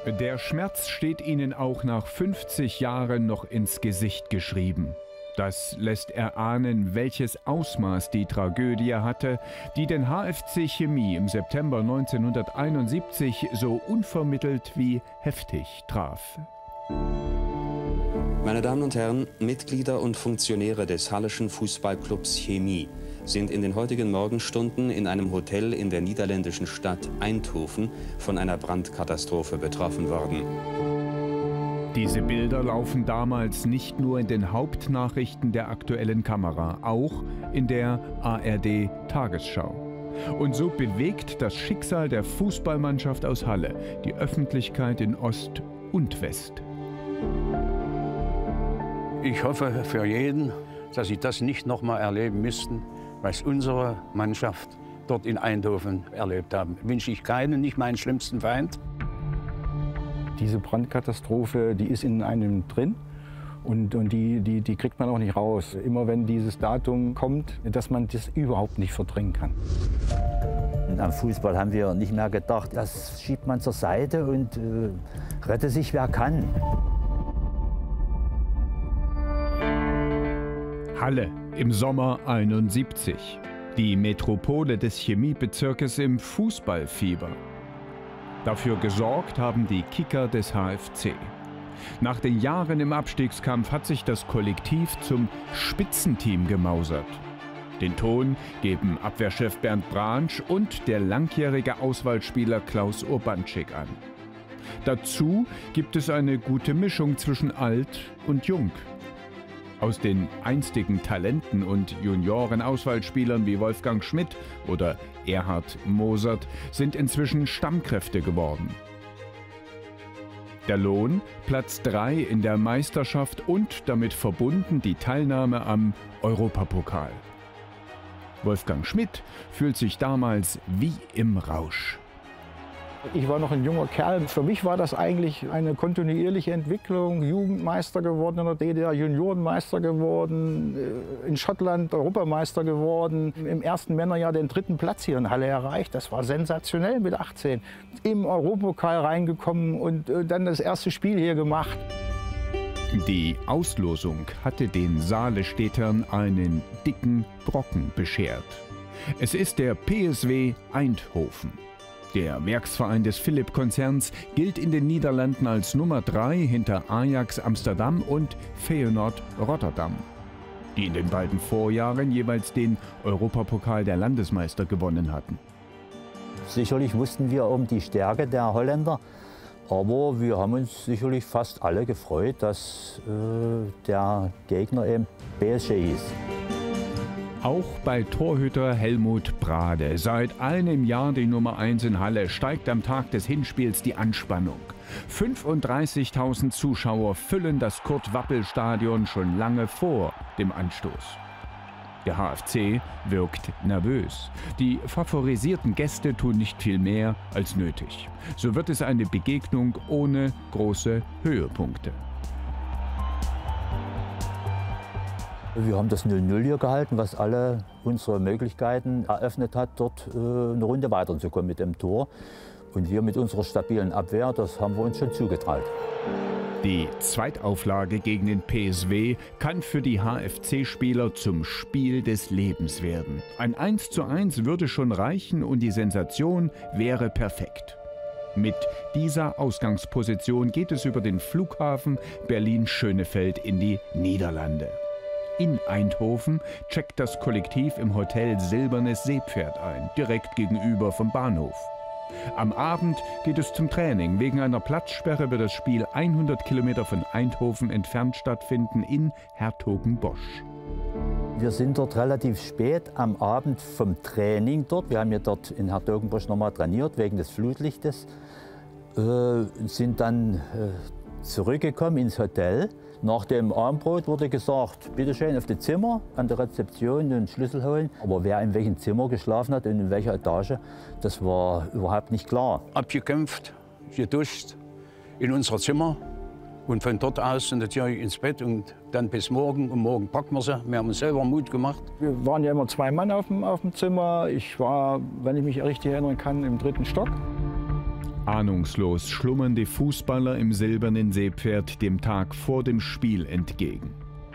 Der Schmerz steht ihnen auch nach 50 Jahren noch ins Gesicht geschrieben. Das lässt erahnen, welches Ausmaß die Tragödie hatte, die den HFC Chemie im September 1971 so unvermittelt wie heftig traf. Meine Damen und Herren, Mitglieder und Funktionäre des Halleschen Fußballclubs Chemie sind in den heutigen Morgenstunden in einem Hotel in der niederländischen Stadt Eindhoven von einer Brandkatastrophe betroffen worden. Diese Bilder laufen damals nicht nur in den Hauptnachrichten der aktuellen Kamera, auch in der ARD-Tagesschau. Und so bewegt das Schicksal der Fußballmannschaft aus Halle die Öffentlichkeit in Ost und West. Ich hoffe für jeden, dass sie das nicht noch mal erleben müssten, was unsere Mannschaft dort in Eindhoven erlebt haben. Wünsche ich keinen, nicht meinen schlimmsten Feind. Diese Brandkatastrophe, die ist in einem drin und die kriegt man auch nicht raus. Immer wenn dieses Datum kommt, dass man das überhaupt nicht verdrängen kann. Am Fußball haben wir nicht mehr gedacht, das schiebt man zur Seite und rette sich wer kann. Halle im Sommer 71. Die Metropole des Chemiebezirkes im Fußballfieber. Dafür gesorgt haben die Kicker des HFC. Nach den Jahren im Abstiegskampf hat sich das Kollektiv zum Spitzenteam gemausert. Den Ton geben Abwehrchef Bernd Bransch und der langjährige Auswahlspieler Klaus Urbanczyk an. Dazu gibt es eine gute Mischung zwischen alt und jung. Aus den einstigen Talenten und Junioren-Auswahlspielern wie Wolfgang Schmidt oder Erhard Mosert sind inzwischen Stammkräfte geworden. Der Lohn Platz 3 in der Meisterschaft und damit verbunden die Teilnahme am Europapokal. Wolfgang Schmidt fühlt sich damals wie im Rausch. Ich war noch ein junger Kerl. Für mich war das eigentlich eine kontinuierliche Entwicklung. Jugendmeister geworden in der DDR, Juniorenmeister geworden, in Schottland Europameister geworden. Im ersten Männerjahr den 3. Platz hier in Halle erreicht. Das war sensationell mit 18. Im Europapokal reingekommen und dann das erste Spiel hier gemacht. Die Auslosung hatte den Saalestädtern einen dicken Brocken beschert. Es ist der PSV Eindhoven. Der Werksverein des Philipp-Konzerns gilt in den Niederlanden als Nummer 3 hinter Ajax Amsterdam und Feyenoord Rotterdam, die in den beiden Vorjahren jeweils den Europapokal der Landesmeister gewonnen hatten. Sicherlich wussten wir um die Stärke der Holländer, aber wir haben uns sicherlich fast alle gefreut, dass der Gegner eben PSG hieß. Auch bei Torhüter Helmut Brade, seit einem Jahr die Nummer 1 in Halle, steigt am Tag des Hinspiels die Anspannung. 35.000 Zuschauer füllen das Kurt-Wappel-Stadion schon lange vor dem Anstoß. Der HFC wirkt nervös. Die favorisierten Gäste tun nicht viel mehr als nötig. So wird es eine Begegnung ohne große Höhepunkte. Wir haben das 0:0 hier gehalten, was alle unsere Möglichkeiten eröffnet hat, dort eine Runde weiterzukommen mit dem Tor. Und wir mit unserer stabilen Abwehr, das haben wir uns schon zugetraut. Die Zweitauflage gegen den PSV kann für die HFC-Spieler zum Spiel des Lebens werden. Ein 1:1 würde schon reichen und die Sensation wäre perfekt. Mit dieser Ausgangsposition geht es über den Flughafen Berlin-Schönefeld in die Niederlande. In Eindhoven checkt das Kollektiv im Hotel Silbernes Seepferd ein, direkt gegenüber vom Bahnhof. Am Abend geht es zum Training. Wegen einer Platzsperre wird das Spiel 100 Kilometer von Eindhoven entfernt stattfinden in Hertogenbosch. Wir sind dort relativ spät am Abend vom Training dort. Wir haben ja dort in Hertogenbosch nochmal trainiert wegen des Flutlichtes. Sind dann zurückgekommen ins Hotel. Nach dem Abendbrot wurde gesagt, bitte schön auf das Zimmer, an der Rezeption den Schlüssel holen. Aber wer in welchem Zimmer geschlafen hat und in welcher Etage, das war überhaupt nicht klar. Abgekämpft, geduscht in unser Zimmer und von dort aus natürlich ins Bett und dann bis morgen. Und morgen packen wir sie. Wir haben uns selber Mut gemacht. Wir waren ja immer 2 Mann auf dem Zimmer. Ich war, wenn ich mich richtig erinnern kann, im 3. Stock. Ahnungslos schlummern die Fußballer im silbernen Seepferd dem Tag vor dem Spiel entgegen.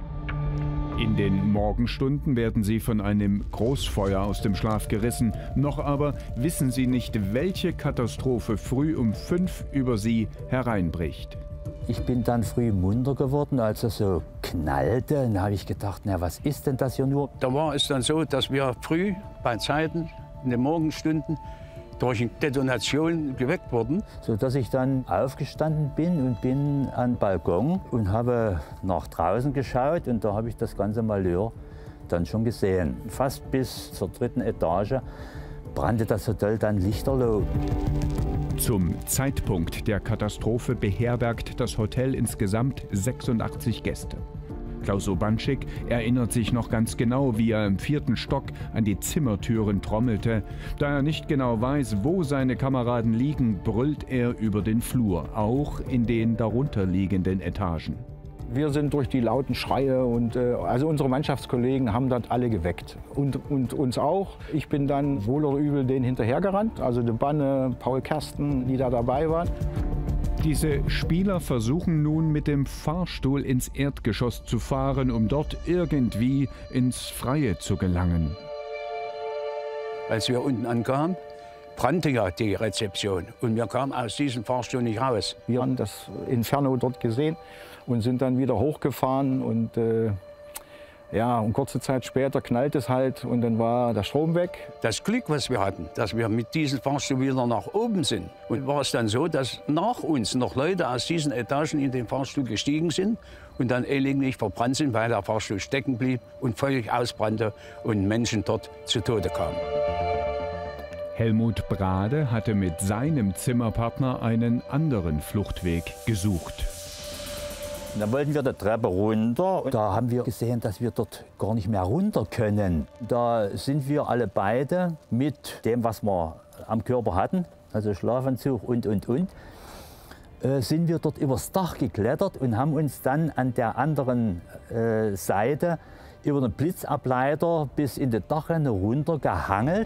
In den Morgenstunden werden sie von einem Großfeuer aus dem Schlaf gerissen. Noch aber wissen sie nicht, welche Katastrophe früh um 5 über sie hereinbricht. Ich bin dann früh munter geworden, als es so knallte. Dann habe ich gedacht, na, was ist denn das hier nur? Da war es dann so, dass wir früh bei Zeiten in den Morgenstunden durch eine Detonation geweckt wurden. Sodass ich dann aufgestanden bin und bin an den Balkon und habe nach draußen geschaut. Und da habe ich das ganze Malheur dann schon gesehen. Fast bis zur 3. Etage brannte das Hotel dann lichterloh. Zum Zeitpunkt der Katastrophe beherbergt das Hotel insgesamt 86 Gäste. Klaus Urbanczyk erinnert sich noch ganz genau, wie er im 4. Stock an die Zimmertüren trommelte. Da er nicht genau weiß, wo seine Kameraden liegen, brüllt er über den Flur, auch in den darunterliegenden Etagen. Wir sind durch die lauten Schreie und also unsere Mannschaftskollegen haben das alle geweckt und uns auch. Ich bin dann wohl oder übel denen hinterhergerannt, also De Banne, Paul Kersten, die da dabei waren. Diese Spieler versuchen nun mit dem Fahrstuhl ins Erdgeschoss zu fahren, um dort irgendwie ins Freie zu gelangen. Als wir unten ankamen, brannte ja die Rezeption und wir kamen aus diesem Fahrstuhl nicht raus. Wir haben das Inferno dort gesehen und sind dann wieder hochgefahren und ja, und kurze Zeit später knallt es halt und dann war der Strom weg. Das Glück, was wir hatten, dass wir mit diesem Fahrstuhl wieder nach oben sind. Und war es dann so, dass nach uns noch Leute aus diesen Etagen in den Fahrstuhl gestiegen sind und dann elendiglich verbrannt sind, weil der Fahrstuhl stecken blieb und völlig ausbrannte und Menschen dort zu Tode kamen. Helmut Brade hatte mit seinem Zimmerpartner einen anderen Fluchtweg gesucht. Dann wollten wir die Treppe runter. Da haben wir gesehen, dass wir dort gar nicht mehr runter können. Da sind wir alle beide mit dem, was wir am Körper hatten, also Schlafanzug und, sind wir dort übers Dach geklettert und haben uns dann an der anderen Seite über den Blitzableiter bis in die Dachrinne runtergehangelt.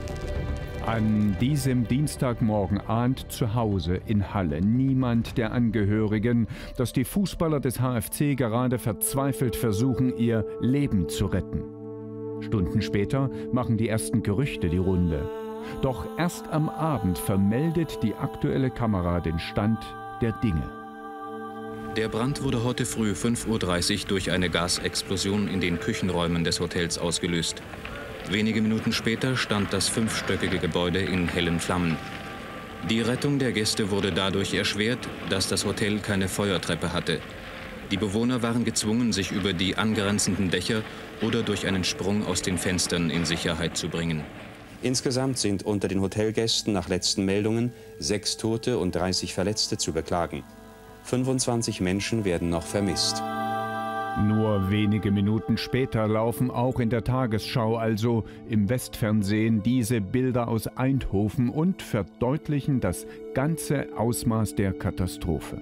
An diesem Dienstagmorgen ahnt zu Hause in Halle niemand der Angehörigen, dass die Fußballer des HFC gerade verzweifelt versuchen, ihr Leben zu retten. Stunden später machen die ersten Gerüchte die Runde. Doch erst am Abend vermeldet die aktuelle Kamera den Stand der Dinge. Der Brand wurde heute früh 5:30 Uhr durch eine Gasexplosion in den Küchenräumen des Hotels ausgelöst. Wenige Minuten später stand das 5-stöckige Gebäude in hellen Flammen. Die Rettung der Gäste wurde dadurch erschwert, dass das Hotel keine Feuertreppe hatte. Die Bewohner waren gezwungen, sich über die angrenzenden Dächer oder durch einen Sprung aus den Fenstern in Sicherheit zu bringen. Insgesamt sind unter den Hotelgästen nach letzten Meldungen 6 Tote und 30 Verletzte zu beklagen. 25 Menschen werden noch vermisst. Nur wenige Minuten später laufen auch in der Tagesschau, also im Westfernsehen, diese Bilder aus Eindhoven und verdeutlichen das ganze Ausmaß der Katastrophe.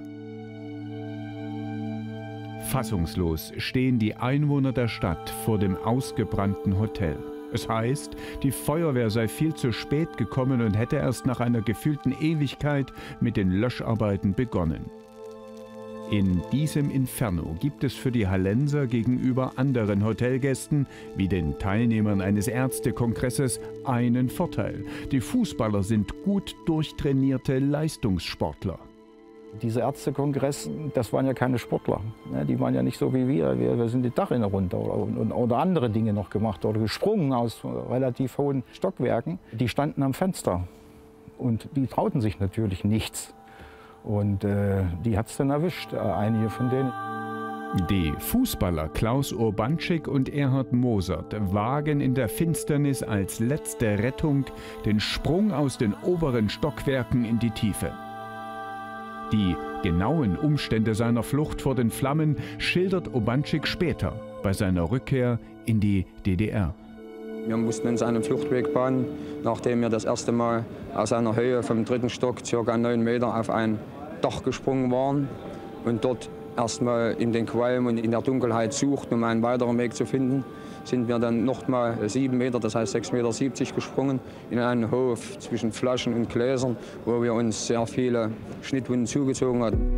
Fassungslos stehen die Einwohner der Stadt vor dem ausgebrannten Hotel. Es heißt, die Feuerwehr sei viel zu spät gekommen und hätte erst nach einer gefühlten Ewigkeit mit den Löscharbeiten begonnen. In diesem Inferno gibt es für die Hallenser gegenüber anderen Hotelgästen, wie den Teilnehmern eines Ärztekongresses, einen Vorteil. Die Fußballer sind gut durchtrainierte Leistungssportler. Dieser Ärztekongress, das waren ja keine Sportler. Die waren ja nicht so wie wir. Wir sind die Dachrinne runter oder andere Dinge noch gemacht oder gesprungen aus relativ hohen Stockwerken. Die standen am Fenster und die trauten sich natürlich nichts. Und die hat es dann erwischt, einige von denen. Die Fußballer Klaus Urbanczyk und Erhard Mosert wagen in der Finsternis als letzte Rettung den Sprung aus den oberen Stockwerken in die Tiefe. Die genauen Umstände seiner Flucht vor den Flammen schildert Urbanczyk später bei seiner Rückkehr in die DDR. Wir mussten uns einen Fluchtweg bahnen, nachdem wir das erste Mal aus einer Höhe vom 3. Stock, ca. 9 Meter, auf ein Dach gesprungen waren und dort erst mal in den Qualm und in der Dunkelheit suchten, um einen weiteren Weg zu finden. sind wir dann noch mal 7 Meter, das heißt 6,70 Meter gesprungen, in einen Hof zwischen Flaschen und Gläsern, wo wir uns sehr viele Schnittwunden zugezogen hatten.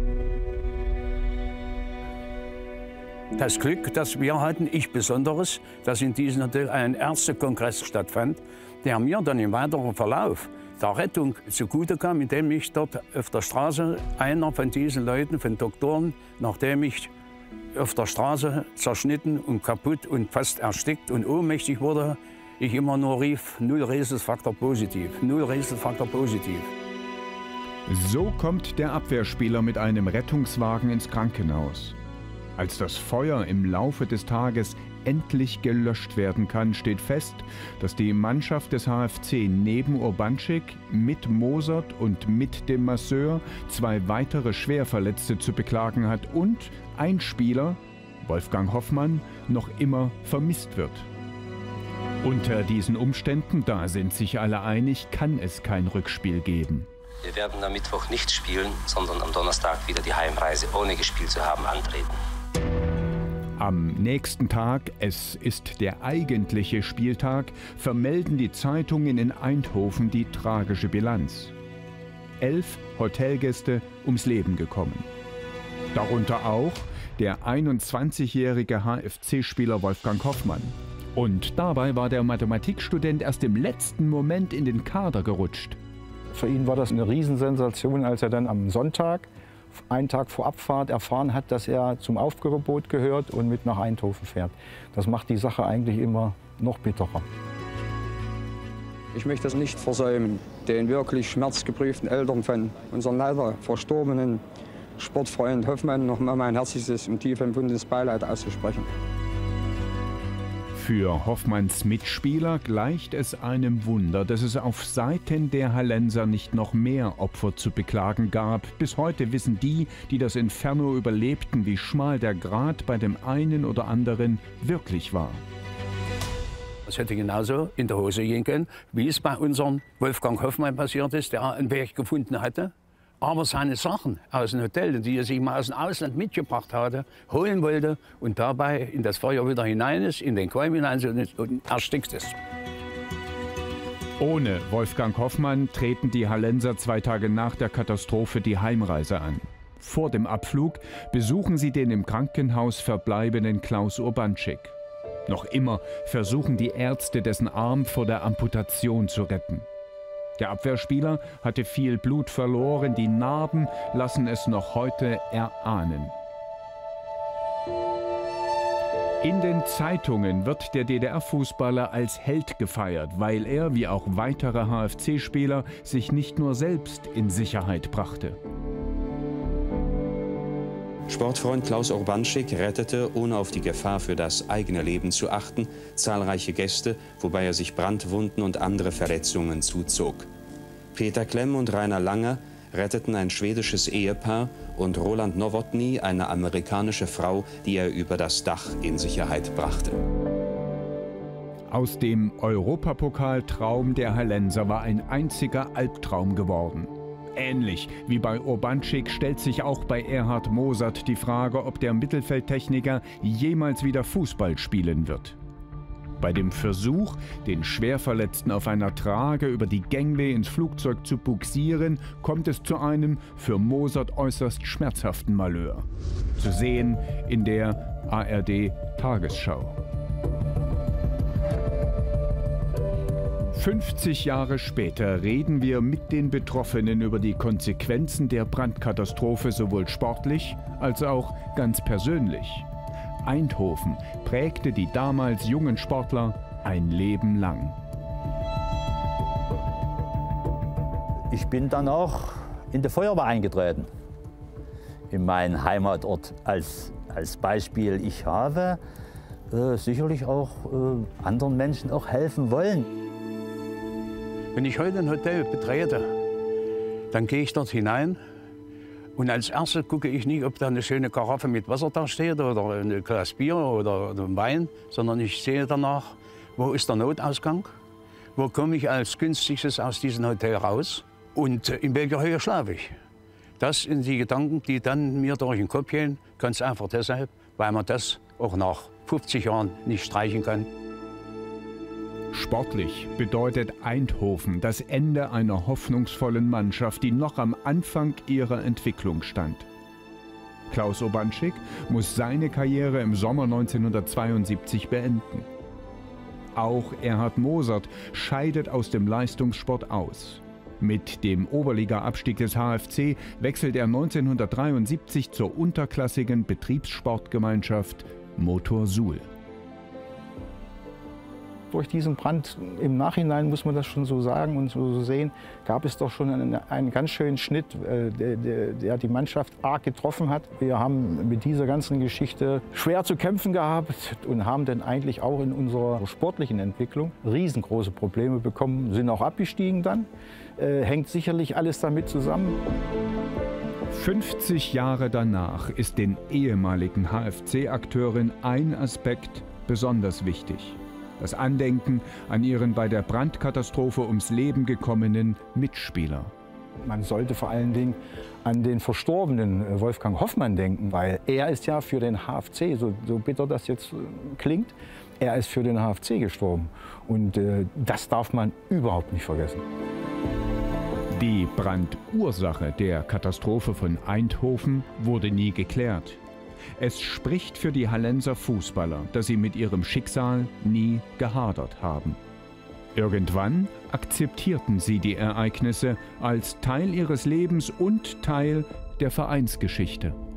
Das Glück, das wir hatten, ich besonderes, dass in diesem Hotel ein Ärztekongress stattfand, der mir dann im weiteren Verlauf der Rettung zugute kam, indem ich dort auf der Straße einer von diesen Leuten, von Doktoren, nachdem ich auf der Straße zerschnitten und kaputt und fast erstickt und ohnmächtig wurde, ich immer nur rief, 0 Rhesusfaktor positiv, 0 Rhesusfaktor positiv. So kommt der Abwehrspieler mit einem Rettungswagen ins Krankenhaus. Als das Feuer im Laufe des Tages endlich gelöscht werden kann, steht fest, dass die Mannschaft des HFC neben Urbanschik mit Mosert und mit dem Masseur 2 weitere Schwerverletzte zu beklagen hat und ein Spieler, Wolfgang Hoffmann, noch immer vermisst wird. Unter diesen Umständen, da sind sich alle einig, kann es kein Rückspiel geben. Wir werden am Mittwoch nicht spielen, sondern am Donnerstag wieder die Heimreise ohne gespielt zu haben antreten. Am nächsten Tag, es ist der eigentliche Spieltag, vermelden die Zeitungen in Eindhoven die tragische Bilanz. 11 Hotelgäste ums Leben gekommen. Darunter auch der 21-jährige HFC-Spieler Wolfgang Hoffmann. Und dabei war der Mathematikstudent erst im letzten Moment in den Kader gerutscht. Für ihn war das eine Riesensensation, als er dann am Sonntag, einen Tag vor Abfahrt, erfahren hat, dass er zum Aufgebot gehört und mit nach Eindhoven fährt. Das macht die Sache eigentlich immer noch bitterer. Ich möchte es nicht versäumen, den wirklich schmerzgeprüften Eltern von unserem leider verstorbenen Sportfreund Hoffmann noch mal mein herzliches und tief empfundenes Beileid auszusprechen. Für Hoffmanns Mitspieler gleicht es einem Wunder, dass es auf Seiten der Hallenser nicht noch mehr Opfer zu beklagen gab. Bis heute wissen die, die das Inferno überlebten, wie schmal der Grat bei dem einen oder anderen wirklich war. Das hätte genauso in der Hose gehen können, wie es bei unserem Wolfgang Hoffmann passiert ist, der einen Weg gefunden hatte. Aber seine Sachen aus dem Hotel, die er sich mal aus dem Ausland mitgebracht hatte, holen wollte und dabei in das Feuer wieder hinein ist, in den Qualm hinein und erstickt ist. Ohne Wolfgang Hoffmann treten die Hallenser 2 Tage nach der Katastrophe die Heimreise an. Vor dem Abflug besuchen sie den im Krankenhaus verbleibenden Klaus Urbanschik. Noch immer versuchen die Ärzte, dessen Arm vor der Amputation zu retten. Der Abwehrspieler hatte viel Blut verloren, die Narben lassen es noch heute erahnen. In den Zeitungen wird der DDR-Fußballer als Held gefeiert, weil er, wie auch weitere HFC-Spieler, sich nicht nur selbst in Sicherheit brachte. Sportfreund Klaus Urbanschik rettete, ohne auf die Gefahr für das eigene Leben zu achten, zahlreiche Gäste, wobei er sich Brandwunden und andere Verletzungen zuzog. Peter Klemm und Rainer Langer retteten ein schwedisches Ehepaar und Roland Nowotny eine amerikanische Frau, die er über das Dach in Sicherheit brachte. Aus dem Europapokaltraum der Hallenser war ein einziger Albtraum geworden. Ähnlich wie bei Urbanschik stellt sich auch bei Erhard Mosert die Frage, ob der Mittelfeldtechniker jemals wieder Fußball spielen wird. Bei dem Versuch, den Schwerverletzten auf einer Trage über die Gangway ins Flugzeug zu bugsieren, kommt es zu einem für Mosert äußerst schmerzhaften Malheur. Zu sehen in der ARD-Tagesschau. 50 Jahre später reden wir mit den Betroffenen über die Konsequenzen der Brandkatastrophe sowohl sportlich als auch ganz persönlich. Eindhoven prägte die damals jungen Sportler ein Leben lang. Ich bin dann auch in die Feuerwehr eingetreten, in meinen Heimatort. Als Beispiel, ich habe sicherlich auch anderen Menschen auch helfen wollen. Wenn ich heute ein Hotel betrete, dann gehe ich dort hinein und als erstes gucke ich nicht, ob da eine schöne Karaffe mit Wasser da steht oder ein Glas Bier oder ein Wein, sondern ich sehe danach, wo ist der Notausgang, wo komme ich als günstigstes aus diesem Hotel raus und in welcher Höhe schlafe ich. Das sind die Gedanken, die dann mir durch den Kopf gehen, ganz einfach deshalb, weil man das auch nach 50 Jahren nicht streichen kann. Sportlich bedeutet Eindhoven das Ende einer hoffnungsvollen Mannschaft, die noch am Anfang ihrer Entwicklung stand. Klaus Obanschik muss seine Karriere im Sommer 1972 beenden. Auch Erhard Mosert scheidet aus dem Leistungssport aus. Mit dem Oberliga-Abstieg des HFC wechselt er 1973 zur unterklassigen Betriebssportgemeinschaft Motor Suhl. Durch diesen Brand, im Nachhinein muss man das schon so sagen und so sehen, gab es doch schon einen ganz schönen Schnitt, der die Mannschaft arg getroffen hat. Wir haben mit dieser ganzen Geschichte schwer zu kämpfen gehabt und haben dann eigentlich auch in unserer sportlichen Entwicklung riesengroße Probleme bekommen, sind auch abgestiegen dann. Hängt sicherlich alles damit zusammen. 50 Jahre danach ist den ehemaligen HFC-Akteuren ein Aspekt besonders wichtig: das Andenken an ihren bei der Brandkatastrophe ums Leben gekommenen Mitspieler. Man sollte vor allen Dingen an den verstorbenen Wolfgang Hoffmann denken, weil er ist ja für den HFC, so bitter das jetzt klingt, er ist für den HFC gestorben. Und das darf man überhaupt nicht vergessen. Die Brandursache der Katastrophe von Eindhoven wurde nie geklärt. Es spricht für die Hallenser Fußballer, dass sie mit ihrem Schicksal nie gehadert haben. Irgendwann akzeptierten sie die Ereignisse als Teil ihres Lebens und Teil der Vereinsgeschichte.